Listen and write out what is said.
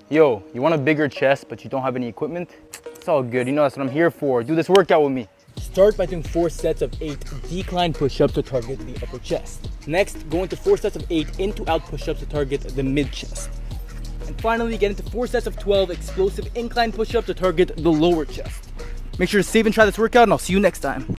Yo, you want a bigger chest, but you don't have any equipment? It's all good, you know that's what I'm here for. Do this workout with me. Start by doing 4 sets of 8 decline push-ups to target the upper chest. Next, go into 4 sets of 8 into-out push-ups to target the mid-chest. And finally, get into 4 sets of 12 explosive incline push-ups to target the lower chest. Make sure to save and try this workout, and I'll see you next time.